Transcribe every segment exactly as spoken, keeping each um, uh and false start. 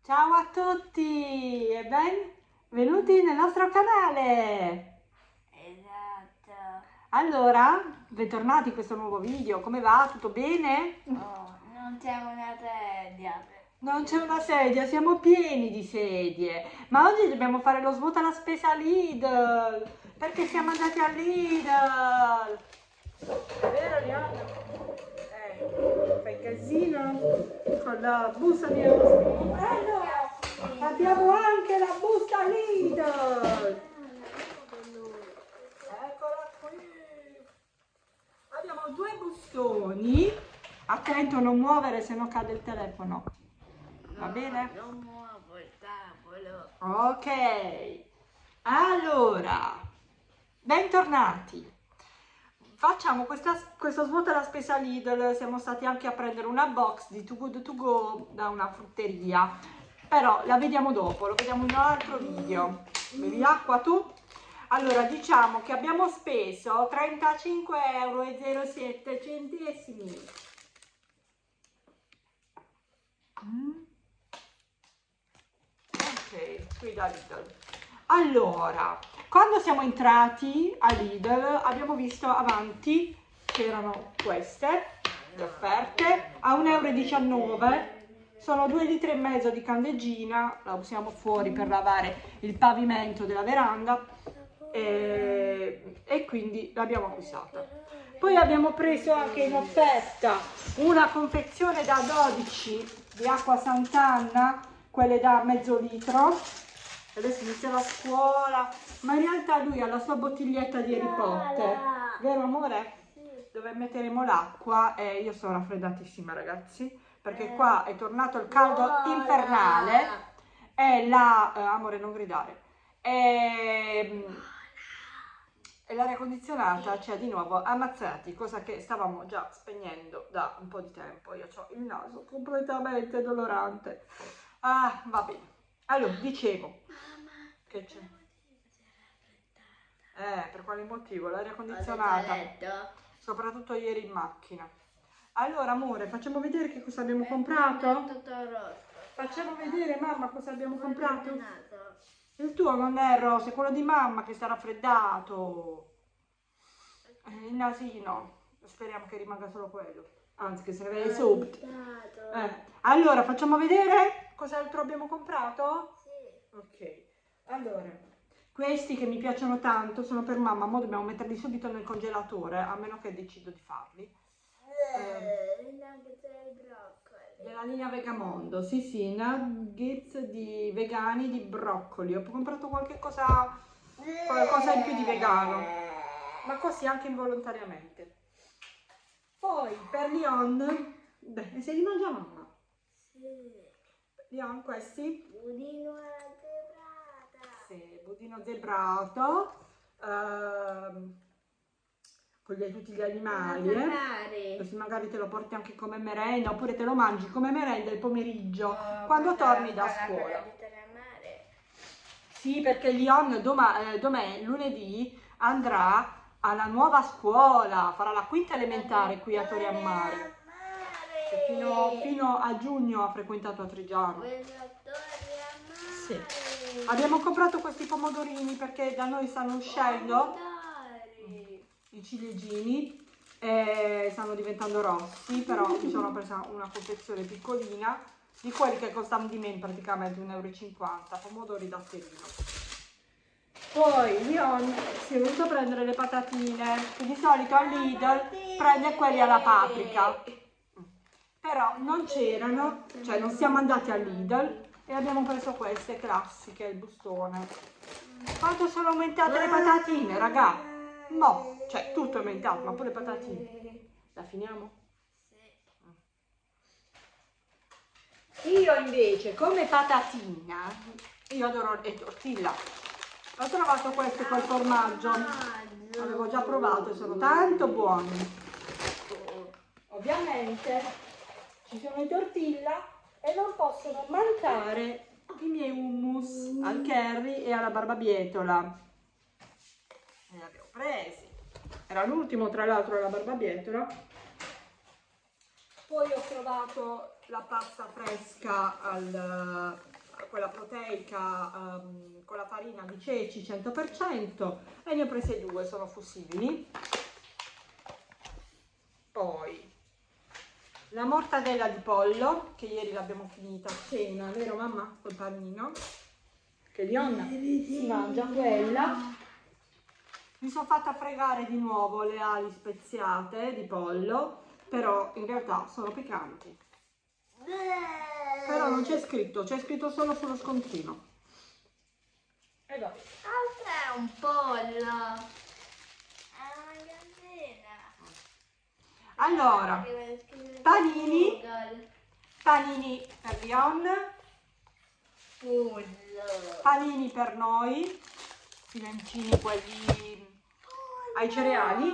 Ciao a tutti e benvenuti nel nostro canale. Esatto. Allora, bentornati in questo nuovo video. Come va? Tutto bene? Oh, non c'è una sedia. Non c'è una sedia, siamo pieni di sedie. Ma oggi dobbiamo fare lo svuota la spesa Lidl. Perché siamo andati a Lidl. È vero, Liana? Eh, fai casino con la busta di allora, abbiamo anche la busta Lidl. Eccola qui. Abbiamo due bustoni. Attento a non muovere, se no cade il telefono. Va No, bene? non muovo il tavolo. Ok. Allora, bentornati. Facciamo questa, questo svuota la spesa Lidl. Siamo stati anche a prendere una box di Too Good To Go da una frutteria. Però la vediamo dopo, lo vediamo in un altro video. Bevi acqua tu? Allora, diciamo che abbiamo speso trentacinque euro e zero sette centesimi. Mm. Ok, qui da Lidl. Allora, quando siamo entrati a Lidl abbiamo visto avanti c'erano queste, le offerte, a un euro e diciannove. Sono due litri e mezzo di candeggina, la usiamo fuori per lavare il pavimento della veranda e, e quindi l'abbiamo acquistata. Poi abbiamo preso anche in offerta una confezione da dodici di acqua Sant'Anna, quelle da mezzo litro. Adesso inizia la scuola, ma in realtà lui ha la sua bottiglietta di Harry Potter, vero amore? Sì. Dove metteremo l'acqua e io sono raffreddatissima ragazzi, perché qua è tornato il caldo infernale e la... eh, amore non gridare, e, e l'aria condizionata ci ha di nuovo ammazzati, cosa che stavamo già spegnendo da un po' di tempo. Io ho il naso completamente dolorante. Ah, va bene. Allora, dicevo, che c'è? Eh, per quale motivo? L'aria condizionata, soprattutto ieri in macchina. Allora, amore, facciamo vedere che cosa abbiamo comprato? Facciamo vedere, mamma, cosa abbiamo comprato? Il tuo non è rosa, è quello di mamma che sta raffreddato. Eh, il nasino. Speriamo che rimanga solo quello. Anzi, che se ne vede subito. Eh. Allora, facciamo vedere cos'altro abbiamo comprato? Sì. Ok. Allora, questi che mi piacciono tanto sono per mamma. Ora dobbiamo metterli subito nel congelatore, a meno che decido di farli. Eh, nuggets e broccoli. Della linea Vegamondo, sì sì, nuggets di vegani di broccoli. Ho comprato qualche cosa, qualcosa in più di vegano, ma così anche involontariamente. Poi per Leon, beh, se li mangia mamma. Sì. Leon, questi? Budino alla zebrata. Sì, budino zebrato, ehm, con gli- tutti gli animali, eh? Così magari te lo porti anche come merenda, oppure te lo mangi come merenda il pomeriggio, Oh, quando torni da scuola. Sì, perché Leon doma, eh, domè, lunedì andrà alla nuova scuola, farà la quinta elementare qui a Torre a Mare. Cioè, fino, fino a giugno ha frequentato a Trigiano. Sì. Abbiamo comprato questi pomodorini perché da noi stanno uscendo i ciliegini e stanno diventando rossi, però mi sono presa una confezione piccolina di quelli che costano di meno, praticamente un euro e cinquanta, pomodori da serino. Poi Leon si è venuto a prendere le patatine, che di solito al Lidl prende quelli alla paprika, però non c'erano, cioè non siamo andati al Lidl e abbiamo preso queste classiche, il bustone. Quanto sono aumentate le patatine, raga? No, cioè tutto è aumentato, ma pure le patatine. La finiamo? Io invece come patatina, io adoro le tortilla. Ho trovato queste col formaggio, avevo già provato e sono tanto buoni. Ovviamente ci sono i tortilla e non possono mancare i miei hummus al curry e alla barbabietola. E li abbiamo presi. Era l'ultimo tra l'altro la barbabietola. Poi ho trovato la pasta fresca, al, quella proteica um, con la farina di ceci cento per cento, e ne ho prese due, sono fussibili. Poi la mortadella di pollo, che ieri l'abbiamo finita a cena, vero mamma? Col panino, che Leon si mangia quella. Mi sono fatta fregare di nuovo le ali speziate di pollo, però in realtà sono piccanti. Però non c'è scritto, c'è scritto solo sullo scontrino. E vabbè. Altra è un pollo. È una gallina. Allora, panini, panini per Leon, Pollo. panini per noi, filencini quelli ai cereali.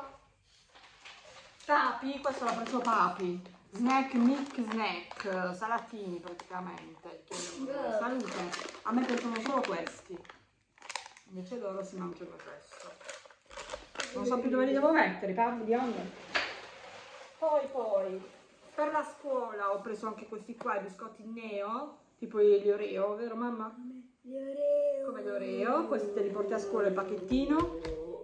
Papi, questo l'ha preso Papi. Snack, milk snack, salatini praticamente. Salute. A me piacciono solo questi. Invece loro si mangiano questo. Non so più dove li devo mettere, Papi, di onda. Poi, poi, per la scuola ho preso anche questi qua, i biscotti Neo, tipo gli Oreo, vero mamma? Gli Oreo. Come gli Oreo, questi te li porti a scuola il pacchettino.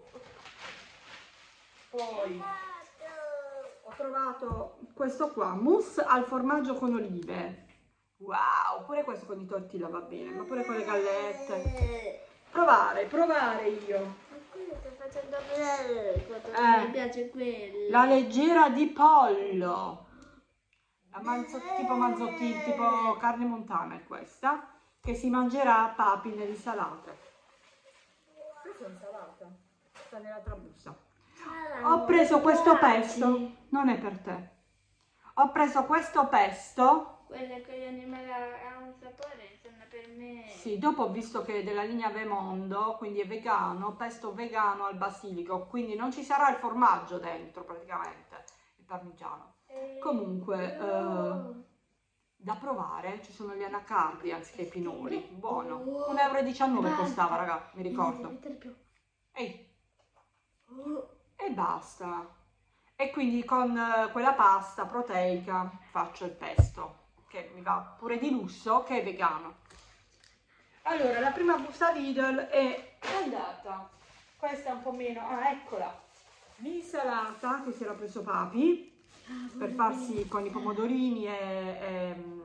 Poi ho trovato questo qua, mousse al formaggio con olive. Wow, pure questo con i tortilla va bene, ma pure con le gallette. Provare, provare io. Ma quello sto facendo bene, quanto Eh. mi piace quello. La leggera di pollo. La manzo, tipo manzottini, tipo carne montana è questa, che si mangerà a Papi nell'insalata. Questa è insalata, sta nell'altra busta. Ho preso questo pesto, non è per te. Ho preso questo pesto. Quelle con gli animali ha un sapore, sono per me. Sì, dopo ho visto che è della linea Vemondo, quindi è vegano, pesto vegano al basilico, quindi non ci sarà il formaggio dentro praticamente, il parmigiano. Comunque, eh, da provare, ci sono gli anacardi anziché i pinoli, buono. un euro e diciannove costava, raga, mi ricordo. Ehi. E basta. E quindi con eh, quella pasta proteica faccio il pesto, che mi va pure di lusso, che è vegano. Allora, la prima busta Lidl è andata. Questa è un po' meno. Ah, eccola. L'insalata che si era preso Papi per farsi con i pomodorini e, e,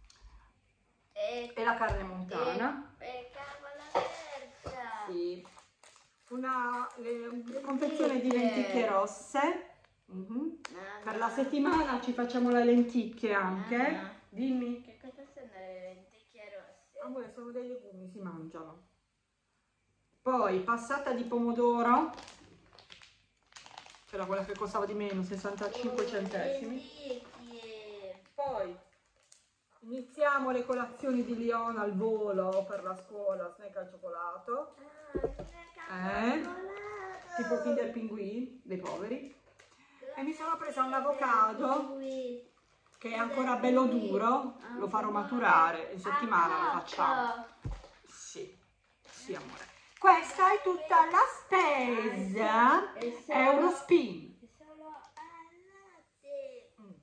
E, e la carne montana. e, e cavola terza. Sì. Una le, confezione di lenticchie rosse. Mhm. Per la settimana ci facciamo le lenticchie anche. Mamma. Dimmi. Che cosa sono le lenticchie rosse? Amore, sono dei legumi, si mangiano. Poi passata di pomodoro, c'era quella che costava di meno, sessantacinque centesimi. Lenticchie. Poi iniziamo le colazioni di Leon al volo per la scuola, snack al cioccolato, Ah, Eh? tipo Kinder Pinguì, dei poveri. E mi sono presa un avocado che è ancora bello duro, lo farò maturare, in settimana lo facciamo. Sì, sì amore. Questa è tutta la spesa Eurospin. Solo al latte. Mm.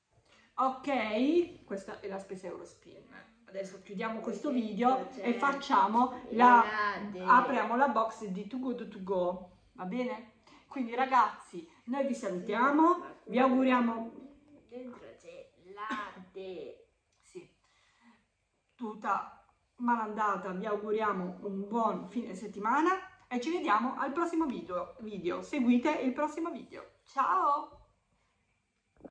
Ok, questa è la spesa Eurospin. Adesso chiudiamo questo video e facciamo la, apriamo la box di Too Good To Go, va bene? Quindi ragazzi, noi vi salutiamo, vi auguriamo Dentro c'è latte. sì, tutta malandata, vi auguriamo un buon fine settimana e ci vediamo al prossimo video, video. Seguite il prossimo video. Ciao!